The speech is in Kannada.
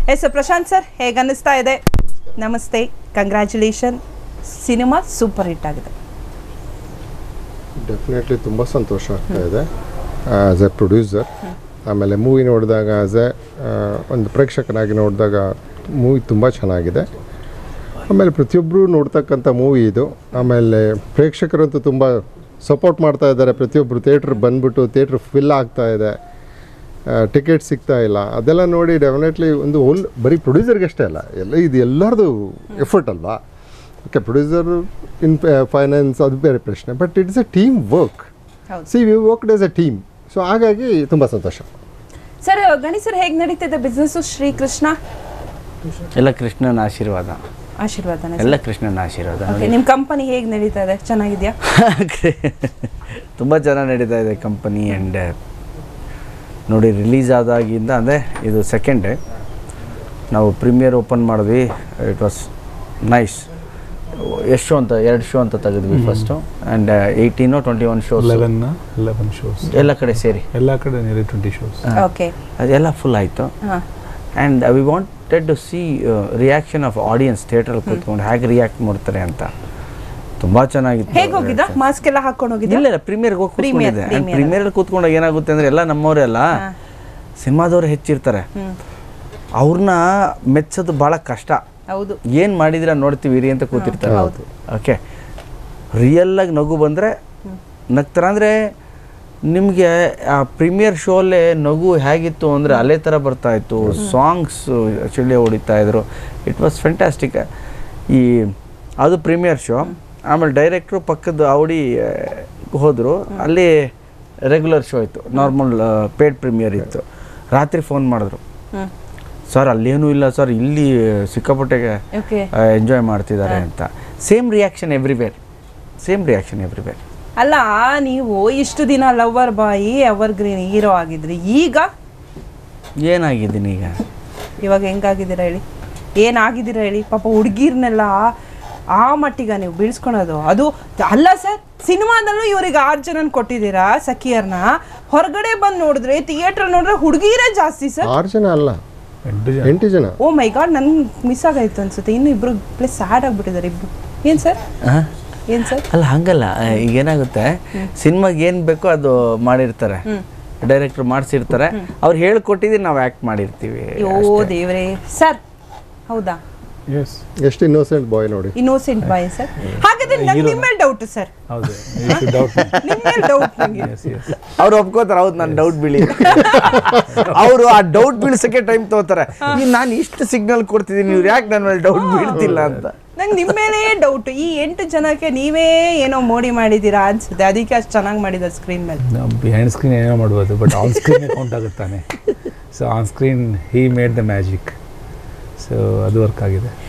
ಎಸ್ ಪ್ರಶಾಂತ್ ಸರ್, ಹೇಗೆ ಅನ್ನಿಸ್ತಾ ಇದೆ? ನಮಸ್ತೆ, ಕಂಗ್ರ್ಯಾಚುಲೇಷನ್, ಸಿನಿಮಾ ಸೂಪರ್ ಹಿಟ್ ಆಗಿದೆ. ಡೆಫಿನೆಟ್ಲಿ ತುಂಬ ಸಂತೋಷ ಆಗ್ತಾ ಇದೆ ಆ್ಯಸ್ ಎ ಪ್ರೊಡ್ಯೂಸರ್. ಆಮೇಲೆ ಮೂವಿ ನೋಡಿದಾಗ ಆ್ಯಸ್ ಎ ಒಂದು ಪ್ರೇಕ್ಷಕನಾಗಿ ನೋಡಿದಾಗ ಮೂವಿ ತುಂಬ ಚೆನ್ನಾಗಿದೆ. ಆಮೇಲೆ ಪ್ರತಿಯೊಬ್ಬರು ನೋಡ್ತಕ್ಕಂಥ ಮೂವಿ ಇದು. ಆಮೇಲೆ ಪ್ರೇಕ್ಷಕರಂತೂ ತುಂಬ ಸಪೋರ್ಟ್ ಮಾಡ್ತಾ ಇದ್ದಾರೆ. ಪ್ರತಿಯೊಬ್ಬರು ಥಿಯೇಟ್ರ್ ಬಂದುಬಿಟ್ಟು ಥಿಯೇಟ್ರ್ ಫಿಲ್ ಆಗ್ತಾ ಇದೆ, ಟಿಕೆಟ್ ಸಿಗ್ತಾ ಇಲ್ಲ. ಅದೆಲ್ಲ ನೋಡಿ ಡೆಫಿನೆಟ್ಲಿ ಒಂದು ಬರೀ ಪ್ರೊಡ್ಯೂಸರ್ಗೆ ಅಷ್ಟೇ ಅಲ್ಲ, ಇದು ಎಲ್ಲರದು ಎಫರ್ಟ್ ಅಲ್ವಾ. ಓಕೆ, ಪ್ರೊಡ್ಯೂಸರ್ ಇನ್ ಫೈನಾನ್ಸ್ ಅದು ಬೇರೆ ಪ್ರಶ್ನೆ, but it's a team work. See we worked as a team. So ಹಾಗಾಗಿ ತುಂಬ ಸಂತೋಷ. ಸರ್, ಗಣೇಶ್ ಸರ್, ಹೇಗೆ ನಡೀತಿದೆ ಬಿಸ್ನೆಸ್ಸು? ಶ್ರೀಕೃಷ್ಣ ಎಲ್ಲ ಕೃಷ್ಣನ ಆಶೀರ್ವಾದ. ಆಶೀರ್ವಾದನ ಎಲ್ಲ ಕೃಷ್ಣನ ಆಶೀರ್ವಾದ. ಓಕೆ, ನಿಮ್ಮ ಕಂಪನಿ ಹೇಗೆ ನಡೀತಾ ಇದೆ? ಚೆನ್ನಾಗಿದೆಯಾ? ತುಂಬ ಚೆನ್ನಾಗಿ ನಡೀತಾ ಇದೆ ಕಂಪನಿ. ಆ್ಯಂಡ್ ನೋಡಿ, ರಿಲೀಸ್ ಆದಾಗಿಂದ ಅಂದರೆ ಇದು ಸೆಕೆಂಡ್ ಡೇ ನಾವು ಪ್ರೀಮಿಯರ್ ಓಪನ್ ಮಾಡಿದ್ವಿ. It was nice. ಎಷ್ಟು ಶೋ ಅಂತ 2 ಶೋ ಅಂತ ತೆಗೆದ್ವಿ first. And 18 or 21 shows, 11 shows ಎಲ್ಲ ಕಡೆ ಸೇರಿ, ಎಲ್ಲ ಕಡೆ ನಿಯರ್ಲಿ 20 ಶೋಸ್. ಓಕೆ, ಅದೆಲ್ಲ ಫುಲ್ ಆಯಿತು. And we wanted to see reaction of audience ಥಿಯೇಟ್ರಲ್ಲಿ ಕೂತ್ಕೊಂಡು ಹೇಗೆ ರಿಯಾಕ್ಟ್ ಮಾಡ್ತಾರೆ ಅಂತ. ತುಂಬ ಚೆನ್ನಾಗಿತ್ತು. ಹೇಗೆ ಹೋಗಿದ್ದ? ಮಾಸ್ಕ್ ಎಲ್ಲ ಹಾಕೊಂಡು ಹೋಗಿದ್ದ? ಇಲ್ಲ, ಪ್ರೀಮಿಯರ್ಗೆ ಹೋಗಿ ಕೂತ್ಕೊಂಡಿದ್ದೆ. ಆ್ಯಂಡ್ ಪ್ರೀಮಿಯರಲ್ಲಿ ಕೂತ್ಕೊಂಡಾಗ ಏನಾಗುತ್ತೆ ಅಂದರೆ ಎಲ್ಲ ನಮ್ಮವರೆಲ್ಲ ಸಿನಿಮಾದವ್ರು ಹೆಚ್ಚಿರ್ತಾರೆ, ಅವ್ರನ್ನ ಮೆಚ್ಚೋದು ಭಾಳ ಕಷ್ಟ. ಹೌದು, ಏನು ಮಾಡಿದಿರ ನೋಡ್ತೀವಿ ರೀ ಅಂತ ಕೂತಿರ್ತಾರೆ. ಓಕೆ, ರಿಯಲ್ಲಾಗಿ ನಗು ಬಂದರೆ ನಗ್ತಾರೆ. ಅಂದರೆ ನಿಮಗೆ ಆ ಪ್ರೀಮಿಯರ್ ಶೋಲ್ಲೇ ನಗು ಹೇಗಿತ್ತು ಅಂದರೆ ಅಲೆ ಥರ ಬರ್ತಾಯಿತ್ತು. ಸಾಂಗ್ಸ್ ಚಿಳ್ಳೆ ಹೊಡಿತಾ ಇದ್ರು. It was fantastic. ಅದು ಪ್ರೀಮಿಯರ್ ಶೋ. ಆಮೇಲೆ ಡೈರೆಕ್ಟ್ರು ಪಕ್ಕದ ಅವಡಿ ಹೋದರು. ಅಲ್ಲಿ ರೆಗ್ಯುಲರ್ ಶೋ ಇತ್ತು, ನಾರ್ಮಲ್ ಪೇಡ್ ಪ್ರೀಮಿಯರ್ ಇತ್ತು. ರಾತ್ರಿ ಫೋನ್ ಮಾಡಿದ್ರು, ಸರ್ ಅಲ್ಲೇನೂ ಇಲ್ಲ ಸರ್, ಇಲ್ಲಿ ಸಿಕ್ಕಾಪಟ್ಟೆ ಎಂಜಾಯ್ ಮಾಡ್ತಿದ್ದಾರೆ ಅಂತ. Same reaction everywhere. ಅಲ್ಲ, ನೀವು ಇಷ್ಟು ದಿನ ಲವರ್ ಬಾಯಿ ಎವರ್ ಗ್ರೀನ್ ಹೀರೋ ಆಗಿದ್ರಿ, ಈಗ ಏನಾಗಿದ್ದೀನಿ? ಇವಾಗ ಹೆಂಗಾಗಿದ್ದೀರಾ ಹೇಳಿ? ಏನಾಗಿದ್ದೀರಾ ಹೇಳಿ? ಪಾಪ ಹುಡುಗಿರ್ನೆಲ್ಲ ಆ ಮಟ್ಟಿಗೆ ನೀವು ಬೀಳ್ಸ್ಕೊಳೋದು ಅದು ಅಲ್ಲ ಸರ್. ಸಿನಿಮಾದಲ್ಲೂ ಇವರಿಗೆ 6 ಜನನ ಕೊಟ್ಟಿದ್ದೀರಾ ಸಖಿಯರ್ನ. ಹೊರಗಡೆ ಬಂದು ನೋಡಿದ್ರೆ, ಥಿಯೇಟರ್ ನೋಡಿದ್ರೆ ಹುಡುಗಿರೇ ಜಾಸ್ತಿ ಸರ್. 6 ಜನ ಅಲ್ಲ, 8 ಜನ. ಓ ಮೈ ಗಾಡ್, ನನ್ಗೆ ಮಿಸ್ ಆಗಾಯ್ತು ಅನ್ಸುತ್ತೆ. ಇನ್ನು ಇಬ್ರು ಪ್ಲಸ್ ಸ್ಯಾಡ್ ಆಗಿಬಿಟ್ಟಿದ್ದಾರೆ ಇಬ್ರು. ಏನು ಸರ್? ಏನು ಸರ್? ಅಲ್ಲ, ಹಂಗಲ್ಲ. ಈಗ ಏನಾಗುತ್ತೆ, ಸಿನಿಮಾಗೆ ಏನು ಬೇಕೋ ಅದು ಮಾಡಿರ್ತಾರೆ, ಡೈರೆಕ್ಟ್ರು ಮಾಡಿಸಿರ್ತಾರೆ. ಅವ್ರು ಹೇಳ್ಕೊಟ್ಟಿದ್ದೀವಿ, ನಾವು ಆ್ಯಕ್ಟ್ ಮಾಡಿರ್ತೀವಿ. ಓ ದೇವ್ರೇ ಸರ್, ಹೌದಾ? ಎಷ್ಟು ಇನ್ನೋಸೆಂಟ್ ಬಾಯ್ ನೋಡಿ. Innocent boy sir. ಹಾಗಾದ್ರೆ ನಂಗೆ ನಿಮ್ಮ ಮೇಲೆ ಡೌಟ್ ಸರ್. ಹೌದು, ನಿಮ್ಮ ಮೇಲೆ ಡೌಟ್ ನನಗೆ. ಅವ್ರು ಒಪ್ಕೋತಾರೆ, ಹೌದು ನಾನು ಡೌಟ್ ಬೀಳಿ. ಅವರು ಆ ಡೌಟ್ ಬೀಳ್ಸಕ್ಕೆ ಟೈಮ್ ತಗೋತಾರೆ. ನಾನು ಇಷ್ಟು ಸಿಗ್ನಲ್ ಕೊಡ್ತಿದ್ದೀನಿ, ನೀವು ಯಾಕೆ ನನ್ನ ಮೇಲೆ ಡೌಟ್ ಬೀಳ್ತಿಲ್ಲ ಅಂತ. ನಂಗೆ ನಿಮ್ಮ ಮೇಲೆ ಡೌಟ್. ಈ 8 ಜನಕ್ಕೆ ನೀವೇ ಏನೋ ಮೋಡಿ ಮಾಡಿದ್ದೀರಾ ಅನ್ಸುತ್ತೆ, ಅದಕ್ಕೆ ಅಷ್ಟು ಚೆನ್ನಾಗಿ ಮಾಡಿದ ಸ್ಕ್ರೀನ್ ಮೇಲೆ. ಬಿಹೈಂಡ್ ಸ್ಕ್ರೀನ್ ಏನೋ ಮಾಡ್ಬೋದು, ಬಟ್ ಆನ್ ಸ್ಕ್ರೀನ್ ಕೌಂಟ್ ಆಗುತ್ತಾನೆ. So on screen he made the magic. So ಅದು ವರ್ಕ್ ಆಗಿದೆ.